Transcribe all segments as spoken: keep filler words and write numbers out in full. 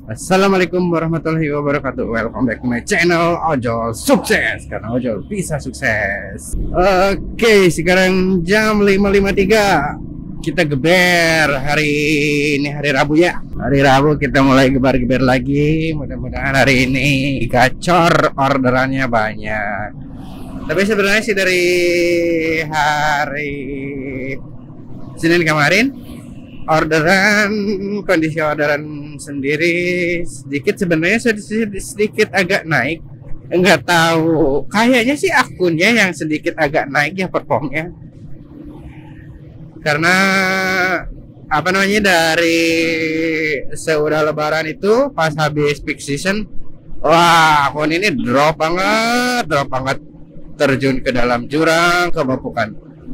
Assalamualaikum warahmatullahi wabarakatuh. Welcome back to my channel Ojol Sukses, karena ojol bisa sukses. Oke, sekarang jam lima lima puluh tiga. Kita geber. Hari ini hari Rabu ya. Hari Rabu kita mulai geber-geber lagi. Mudah-mudahan hari ini gacor, orderannya banyak. Tapi sebenarnya sih dari hari Senin kemarin orderan, kondisi orderan sendiri sedikit sebenarnya sedikit, sedikit agak naik. Enggak tahu, kayaknya sih akunnya yang sedikit agak naik ya performnya, karena apa namanya, dari seudah lebaran itu pas habis peak season, wah akun ini drop banget, drop banget, terjun ke dalam jurang kebapukan.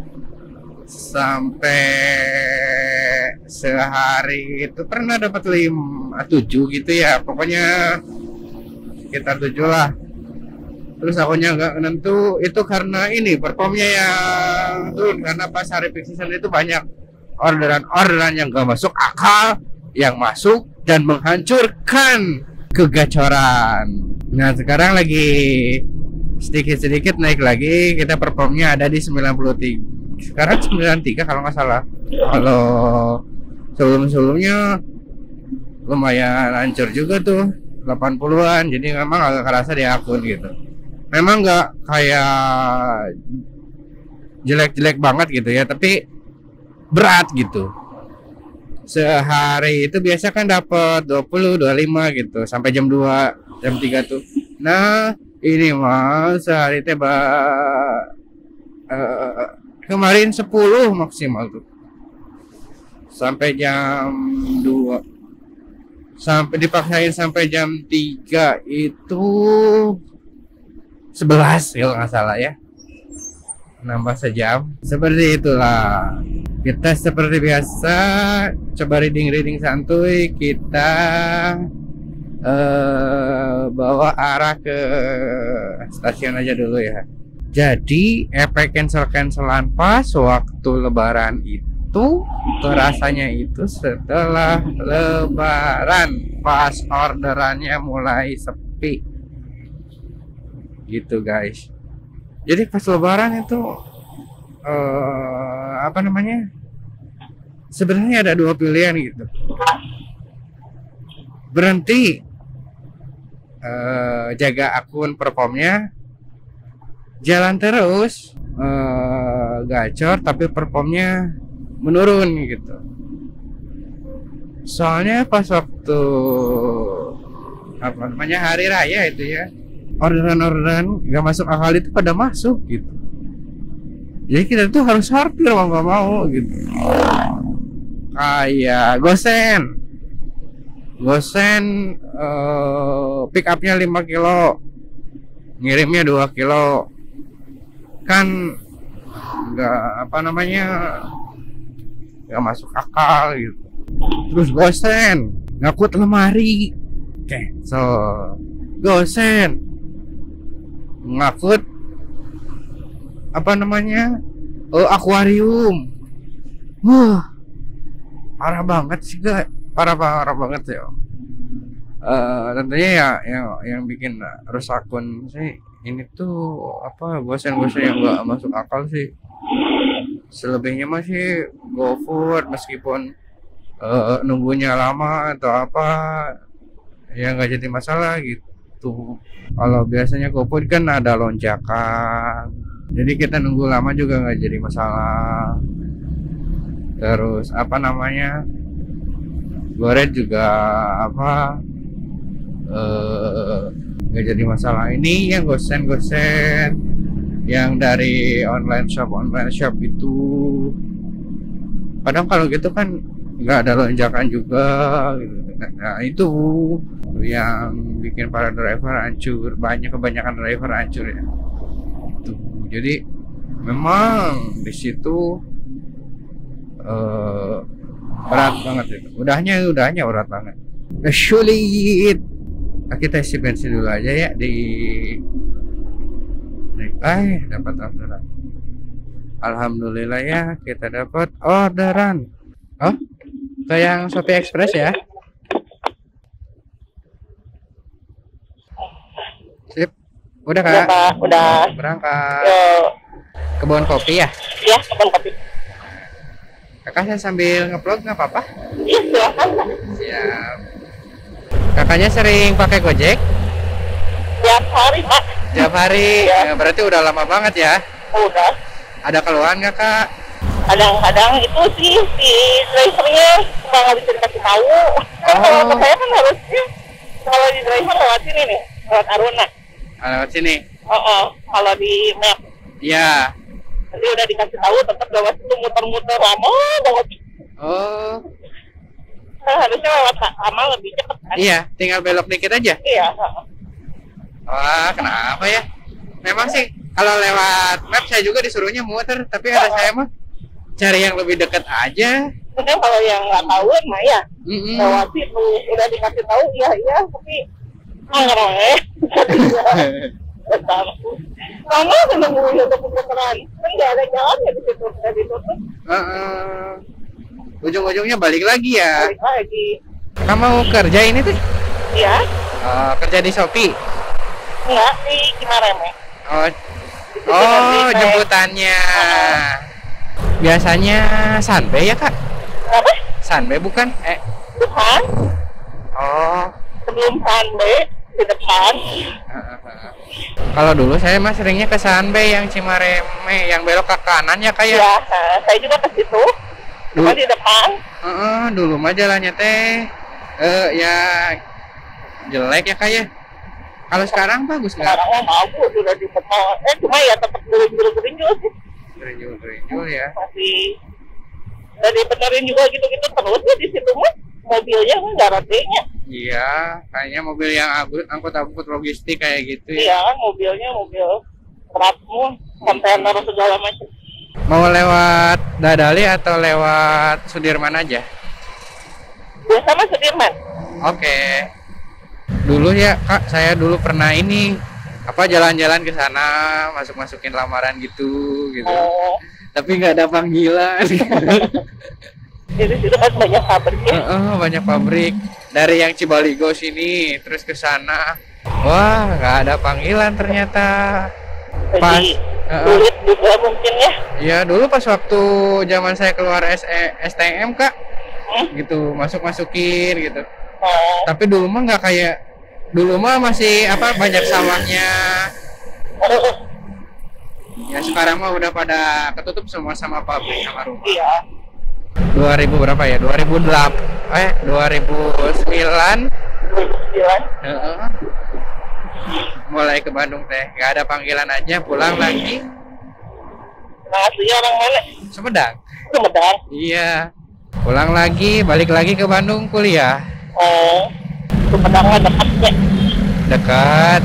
Sampai sehari itu pernah dapat lima tujuh gitu ya, pokoknya sekitar tujuh lah. Terus akunnya nggak nentu, itu karena ini performnya yang turun, karena pas hari peak season itu banyak orderan-orderan yang gak masuk akal yang masuk dan menghancurkan kegacoran. Nah sekarang lagi sedikit-sedikit naik lagi, kita performnya ada di sembilan puluh tiga, sekarang sembilan puluh tiga kalau nggak salah. Kalau sebelum-sebelumnya lumayan hancur juga tuh, delapan puluhan. Jadi memang agak kerasa di akun gitu. Memang nggak kayak jelek-jelek banget gitu ya, tapi berat gitu. Sehari itu biasa kan dapat dua puluh, dua puluh lima gitu sampai jam dua, jam tiga tuh. Nah ini mah sehari teba uh, kemarin sepuluh maksimal tuh, sampai jam dua, sampai dipaksain sampai jam tiga itu sebelas kalau nggak salah ya, nambah sejam. Seperti itulah, kita seperti biasa coba reading-reading santuy. Kita uh, bawa arah ke stasiun aja dulu ya. Jadi efek cancel-cancelan pas waktu lebaran itu terasanya itu setelah lebaran, pas orderannya mulai sepi gitu guys. Jadi pas lebaran itu uh, apa namanya, sebenarnya ada dua pilihan gitu: berhenti uh, jaga akun performnya, jalan terus uh, gacor tapi performnya menurun gitu. Soalnya pas waktu apa namanya hari raya itu ya, orderan-orderan gak masuk akal itu pada masuk gitu. Jadi kita tuh harus sortir mau gak mau gitu. Kayak Gosen Gosen uh, pick upnya lima kilo, ngirimnya dua kilo, kan nggak apa namanya, nggak masuk akal gitu. Terus Gosen ngakut lemari, cancel. Gosen ngakut apa namanya, oh, akuarium. Wah parah banget sih gak, parah parah banget ya. Uh, tentunya ya yang yang bikin rusak akun sih ini tuh apa, gosen-gosen yang gak masuk akal sih. Selebihnya masih GoFood, meskipun uh, nunggunya lama atau apa ya nggak jadi masalah gitu. Kalau biasanya GoFood kan ada lonjakan, jadi kita nunggu lama juga nggak jadi masalah. Terus apa namanya, Goret juga apa nggak uh, jadi masalah. Ini yang gosen-gosen yang dari online shop online shop itu, kadang kalau gitu kan nggak ada lonjakan juga gitu. Nah itu yang bikin para driver hancur, banyak kebanyakan driver hancur ya tuh. Jadi memang di situ uh, berat banget itu, udahnya udahnya berat banget, sulit. Nah, kita isi bensin dulu aja ya di eh dapat orderan. Alhamdulillah ya, kita dapat orderan. Oh, ke yang Shopee Express ya. Udah Udah Kak? Pak, udah. Berangkat. Yuk. Kebun kopi ya? Ya, kapan kopi? Kakak saya sambil nge-vlog nggak apa-apa? Iya, silakan Pak. Siap. Kakaknya sering pakai Gojek? Tiap hari Pak. Tiap hari? Ya. Ya, berarti udah lama banget ya? Udah. Ada keluhan nggak Kak? Kadang-kadang itu sih si drivernya suka nggak bisa dikasih tahu. Kan Oh. kalau ke saya kan harusnya kalau di driver lewat sini nih, lewat Aruna. Ah, lewat sini? Oh, oh. Kalau di map Iya. nanti udah dikasih tahu tetap lewat situ muter-muter lama banget. Oh, Nah, harusnya lewat Amal lebih cepat kan? iya. Tinggal belok dikit aja. Iya. Wah, kenapa ya? Memang sih, kalau lewat map saya juga disuruhnya muter, tapi ada saya mah cari yang lebih dekat aja. Mungkin kalau yang nggak tahu mah ya Mm-mm. lewat situ udah dikasih tahu iya iya tapi nggak eh. Lama seneng untuk pemutaran kan nggak ada jalannya di situ udah ditutup Heeh. Ujung-ujungnya balik lagi ya. balik lagi. Kamu mau kerja ini tuh? Iya Oh, kerja di Shopee. nggak di Cimareme. Oh, oh jemputannya. Biasanya Sunbay ya Kak? Apa? Sunbay bukan? Eh, Bukan oh. sebelum Sunday di depan. Kalau dulu saya mah seringnya ke Sunbay yang Cimareme, yang belok ke kanan ya Kak ya? Ya nah, saya juga ke situ cuma Dulu, di depan. Heeh, dulu mah jalannya teh eh ya jelek ya Kak ya? Kalau sekarang bagus nggak? Sekarang mah bagus udah di depan eh cuma ya tetap gerinjul-gerinjul sih Gerinjul-gerinjul ya. masih udah dibenerin juga gitu-gitu terus ya di situ mah mobilnya kan nggak ratenya. Iya, kayaknya mobil yang angkut- angkut-angkut logistik kayak gitu Iya ya. kan mobilnya mobil berat semua kontainer segala macam. Mau lewat Dadali atau lewat Sudirman aja? Biasa mah Sudirman. Oke. Dulu ya Kak, saya dulu pernah ini apa jalan-jalan ke sana, masuk-masukin lamaran gitu gitu. Oh, Tapi nggak ada panggilan. jadi situ kan banyak pabriknya. Heeh, banyak pabrik. Dari yang Cibaligo sini terus ke sana. Wah, nggak ada panggilan ternyata. Pas, Jadi heeh. sulit juga mungkin ya. Ya dulu pas waktu zaman saya keluar S E, S T M Kak, Hmm. gitu masuk-masukin gitu. Oh, Tapi dulu mah nggak kayak dulu mah masih apa banyak sawahnya. Ya sekarang mah udah pada ketutup semua sama pabrik sama rumah. iya. dua ribu berapa ya? dua ribu delapan eh dua ribu sembilan dua ribu sembilan. heeh. Mulai ke Bandung teh, nggak ada panggilan aja pulang lagi Nah, aslinya orang mana? Sumedang. Sumedang. Iya. Pulang lagi, balik lagi ke Bandung kuliah. Oh, Sumedang mah dekatnya. Dekat.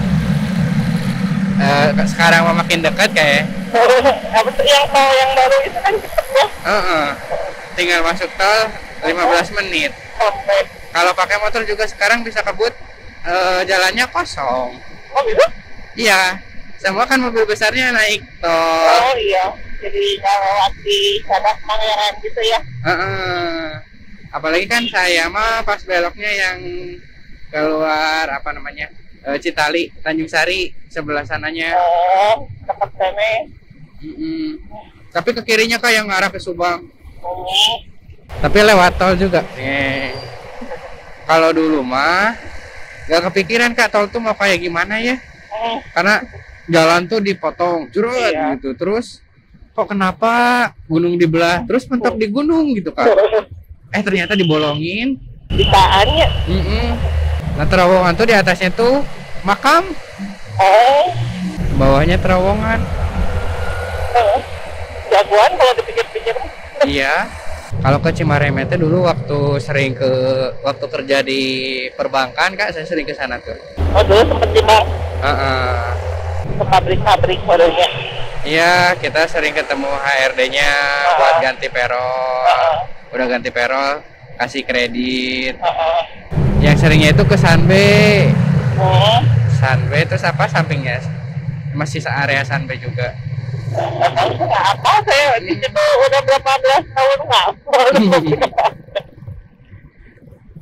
Eh, sekarang mah makin dekat kayak. Apa tuh yang tol yang baru itu kan cepet ya? Heeh. Tinggal masuk tol lima belas menit. Sampai. Kalau pakai motor juga sekarang bisa kebut eh, jalannya kosong. Oh gitu? Iya. Semua kan mobil besarnya naik tol. Oh iya. Jadi kalau di Sabak Pangeran gitu ya? Heeh. Apalagi kan saya mah pas beloknya yang keluar apa namanya eh, Citali, Tanjung Sari sebelah sananya. Oh, dekat sana. Mm-mm. Tapi ke kirinya Kak yang arah ke Subang. Oh, Tapi lewat tol juga. Eh. Kalau dulu mah gak kepikiran Kak tol tuh mau kayak gimana ya? hmm. Karena jalan tuh dipotong, jurut Iya. gitu. Terus kok kenapa gunung dibelah? Terus mentok di gunung gitu Kak. Eh ternyata dibolongin. Bitaannya. Mm-mm. Nah terowongan tuh di atasnya tuh makam, Oh, bawahnya terowongan. oh. Jagoan kalau dipikir-pikir. Iya. Kalau ke Cimareme itu dulu waktu sering ke waktu kerja di perbankan Kak, saya sering ke sana tuh. Oh, dulu sempet di bank Heeh. ke pabrik-pabrik barunya. Iya, kita sering ketemu H R D-nya buat ganti perol. Udah ganti perol, kasih kredit. Heeh. Yang seringnya itu ke Sunbay. Hmm. Sunbay terus apa sampingnya? Masih area Sunbay juga. Nggak tahu sih nggak apa saya di situ udah berapa belas tahun nggak apa.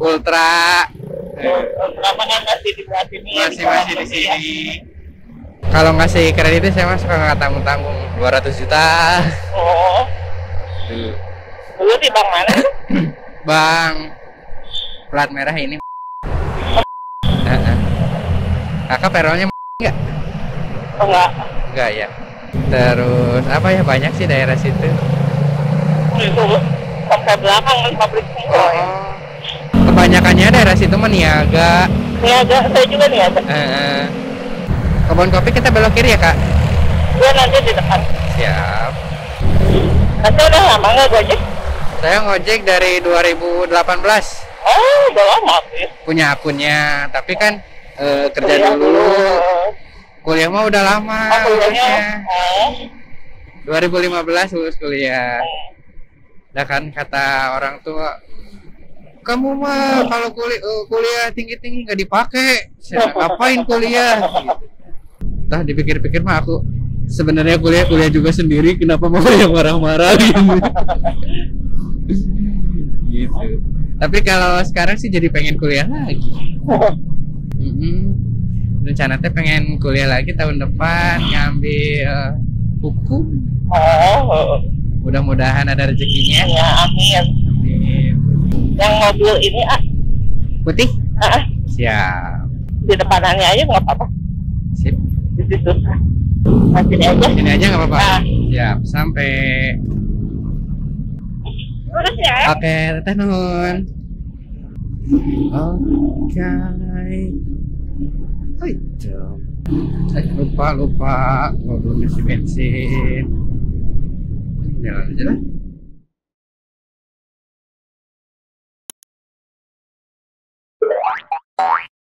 Ultra. Lama kan masih di belah sini. Masih masih di sini. kalau ngasih kredit saya mah suka nggak tanggung-tanggung dua ratus juta. Oh. Tuh. Dulu di bank mana? Bang plat merah ini. Heeh. Kakak peronnya enggak? Oh, enggak. Enggak ya. Terus apa ya, banyak sih daerah situ. Itu sampai belakang kan pabrik semua. Oh. Kebanyakannya daerah situ mah niaga. Niaga, saya juga niaga. Heeh. Kebun kopi kita belok kiri ya, Kak? Gue nanti di depan. Siap. Nanti udah lama nggak Gojek? Saya ngojek dari dua ribu delapan belas. Oh, udah lama sih. Punya akunnya, tapi kan eh, kerja Kuliah dulu. Kuliah mah udah lama. Oh, kuliahnya. lulusnya. Oh. dua ribu lima belas lulus kuliah. Udah kan kata orang tua, kamu mah kalau kuliah, kuliah tinggi-tinggi nggak dipakai. Saya ngapain kuliah? Gitu. Tah dipikir-pikir mah aku sebenarnya kuliah kuliah juga sendiri, kenapa mau yang marah-marah gitu. Gitu. Tapi kalau sekarang sih jadi pengen kuliah lagi. Mm-mm. Rencana teh pengen kuliah lagi tahun depan, ngambil hukum. Oh. Mudah-mudahan ada rezekinya. Ya, amin. Amin. Yang mobil ini ah, Putih? ah, Siap. di depanannya aja nggak apa-apa. Sip. Di situ. Nah, sini aja. Sini aja nggak apa-apa. Ah. Siap. Sampai. Terus ya. Oke, teh nuhun. Oke. Oh itu. Eh, lupa lupa, gua belum isi bensin. Jalan aja lah.